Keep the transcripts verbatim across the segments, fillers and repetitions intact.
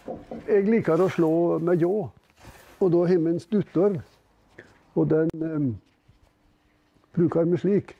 Jeg liker å slå med ljå, og da har vi en stuttorv, og den eh, bruker vi slik.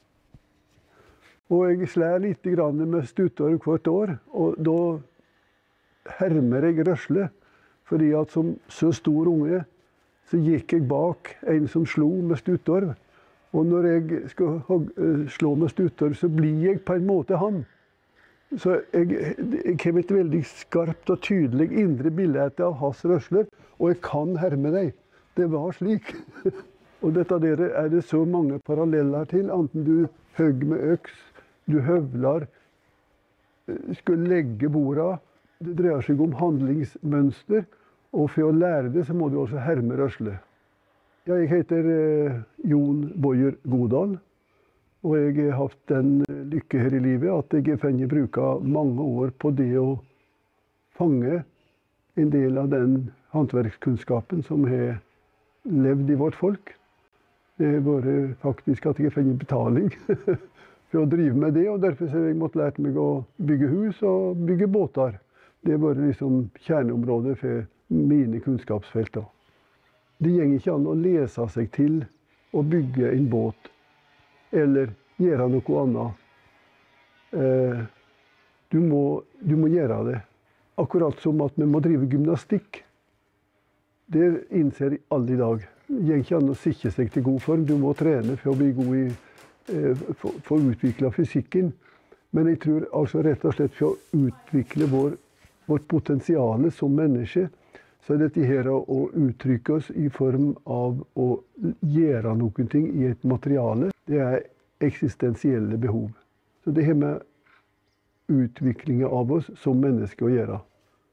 Og jeg slår litt grann med stuttorv hvert år, og da hermer jeg røsle, fordi at som så stor unge, så gikk jeg bak en som slo med stuttorv. Og når jeg skal slå med stuttorv, så blir jeg på en måte han. Så jeg, jeg har et veldig skarpt og tydelig indre bilde av hans røsler, og jeg kan herme deg. Det var slik. Og dette der er det så mange paralleller til, enten du høgg med øks, du høvlar, skulle legge borda. Det dreier seg om handlingsmønster, og for å lære det så må du også herme røsle. Ja, jeg heter eh, Jon Bojer Godal, og jeg har hatt den lykke her i livet at jeg har fått bruke mange år på det å fange en del av den håndverkskunnskapen som har levd i vårt folk. Det har vært faktisk at jeg har fått betaling for å drive med det, og derfor har jeg måttet lære meg å bygge hus og bygge båter. Det har vært liksom kjerneområdet for mine kunnskapsfelt da. Det går ikke an å lese seg til å bygge en båt, eller gjøre noe annet. Eh, du, må, du må gjøre det. Akkurat som at vi må drive gymnastikk. Det innser alle i dag. Det går ikke an å sikre seg til god form. Du må trene for å bli god i, eh, for, for å utvikle fysikken. Men jeg tror altså rett og slett for å utvikle vår, vårt potensial som menneske, så er dette her å uttrykke oss i form av å gjøre noen ting i et materiale. Det er eksistensielle behov. Så det har med utviklingen av oss som mennesker å gjøre.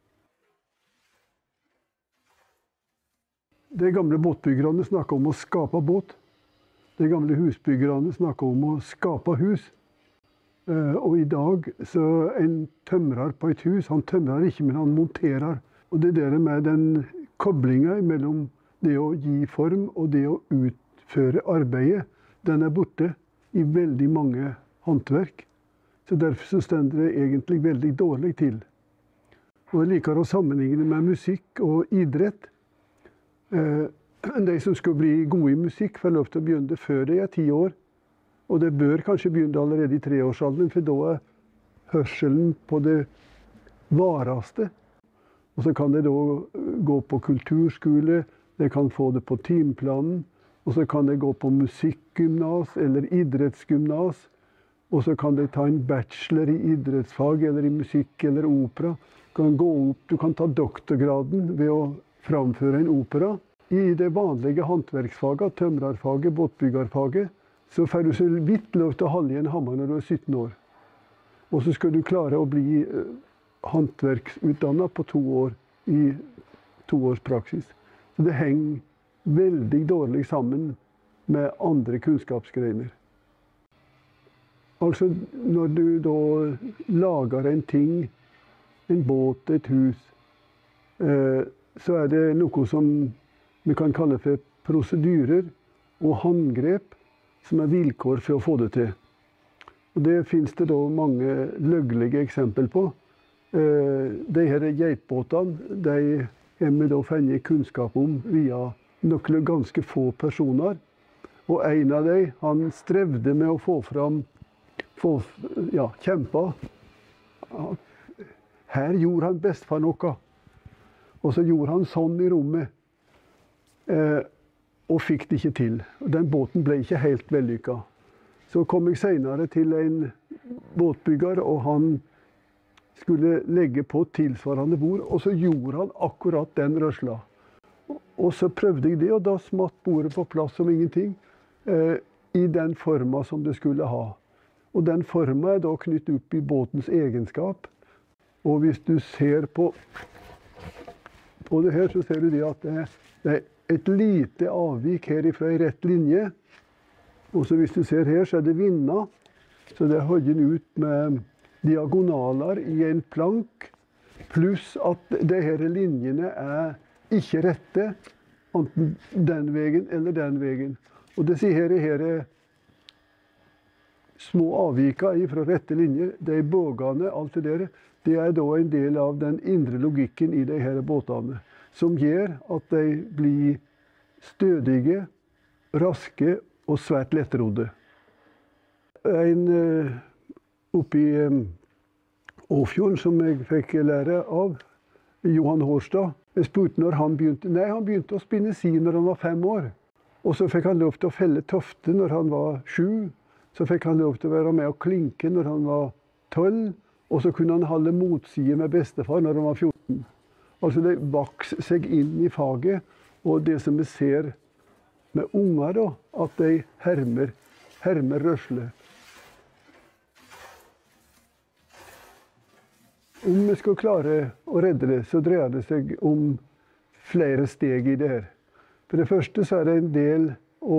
De gamle båtbyggerne snakker om å skape båt. De gamle husbyggerne snakker om å skape hus. Og i dag så en tømrer på et hus, han tømrer ikke, men han monterer. Og det der med den koblingen mellom det å gi form og det å utføre arbeidet, den er borte i veldig mange håndverk. Så derfor så stender det egentlig veldig dårlig til. Og jeg liker å sammenligne med musikk og idrett. De som skal bli gode i musikk får lov til å begynne før de er ti år. Og det bør kanskje begynne allerede i treårsalderen, for da er hørselen på det vareste. Og så kan de da gå på kulturskole, de kan få det på timeplanen, og så kan de gå på musikkgymnas eller idrettsgymnas, og så kan de ta en bachelor i idrettsfag eller i musikk eller opera. Kan gå opp, du kan ta doktorgraden ved å framføre en opera. I det vanlige håndverksfaget, tømrerfaget, båtbyggerfaget, så får du så vidt lov til å holde i en hammer når du er sytten år. Og så skal du klare å bli håndverksutdannet på to år i to års praksis. Så det henger veldig dårlig sammen med andre kunnskapsgreiner. Altså, når du da lager en ting, en båt, et hus, eh, så er det noe som vi kan kalle for prosedyrer og håndgrep som er vilkår for å få det til. Og det finnes det da mange løglige eksempel på. De her geitbåtene, de har vi da funnet kunnskap om via noen ganske få personer. Og en av dem, han strevde med å få fram, få, ja, kjempa. Her gjorde han best for noe. Og så gjorde han sånn i rommet. Eh, og fikk det ikke til. Den båten ble ikke helt vellykket. Så kom jeg senere til en båtbygger, og han skulle legge på tilsvarende bord, og så gjorde han akkurat den røsla. Og så prøvde jeg det, og da smatt bordet på plass som ingenting, eh, i den forma som det skulle ha. Og den forma er da knyttet opp i båtens egenskap. Og hvis du ser på, på det her, så ser du det at det, det er et lite avvik herifra i rett linje. Og så hvis du ser her, så er det vinna. Så det er høyden ut med diagonaler i en plank, pluss at de her linjene er ikke rette, enten den veien eller den veien. Og disse her, her små avvika fra rette linjer, de bågene, alt det der, Det er da en del av den indre logikken i de her båtene, som gjør at de blir stødige, raske og svært lettrodde. En uh, oppe i um, Åfjorden som jeg fikk lære av, Johan Hårstad, jeg spurte når han begynte. Nei, han begynte å spinne si når han var fem år. Og så fikk han lov til å felle tofte når han var sju. Så fikk han lov til å være med og klinke når han var tolv. Og så kunne han holde motside med bestefar når han var fjorten. Altså det vokste seg inn i faget. Og det som vi ser med unger da, at de hermer, hermer røsle. Om vi skal klare å redde det, så dreier det seg om flere steg i det her. For det første så er det en del å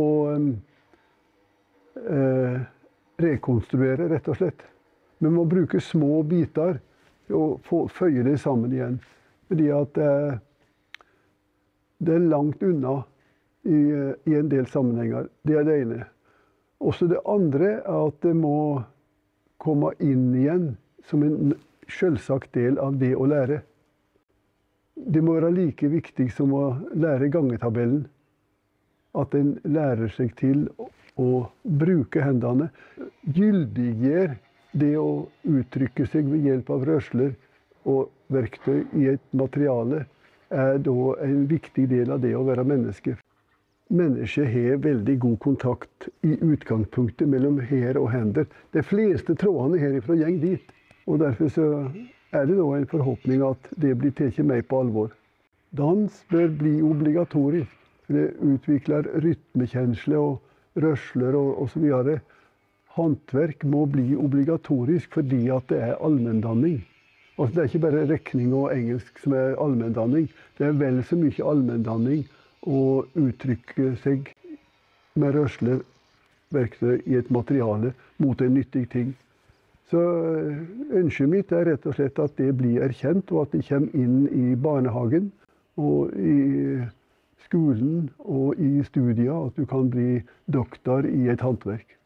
eh, rekonstruere, rett og slett. Vi må bruke små biter og få, føye det sammen igjen. Fordi at eh, det er langt unna i, i en del sammenhenger. Det er det ene. Også det andre er at det må komme inn igjen som en selvsagt del av det å lære. Det må være like viktig som å lære gangetabellen. At en lærer seg til å bruke hendene. Gyldiggjør det å uttrykke seg ved hjelp av rørsler og verktøy i et materiale er da en viktig del av det å være menneske. Mennesket har veldig god kontakt i utgangspunktet mellom her og hender. De fleste trådene herifra går dit. Og derfor så er det da en forhåpning at det blir tatt mer på alvor. Dans bør bli obligatorisk. Det utvikler rytmekjensle og rørsler og, og så videre. Håndverk må bli obligatorisk fordi at det er allmenndanning. Altså det er ikke bare regning og engelsk som er allmenndanning. Det er vel så mye allmenndanning å uttrykke seg med rørsler, verktøy i et materiale mot en nyttig ting. Så ønsket mitt er rett og slett at det blir erkjent, og at det kommer inn i barnehagen og i skolen og i studier, at du kan bli doktor i et håndverk.